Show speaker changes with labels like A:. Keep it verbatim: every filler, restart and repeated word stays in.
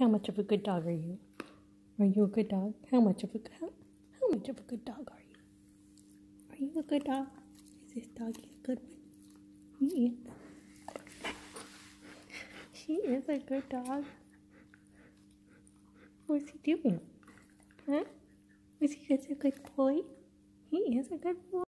A: How much of a good dog are you? Are you a good dog? How much of a how, how much of a good dog are you? Are you a good dog? Is this doggy a good one? He is. She is a good dog. What's he doing? Huh? Is he such a good boy? He is a good boy.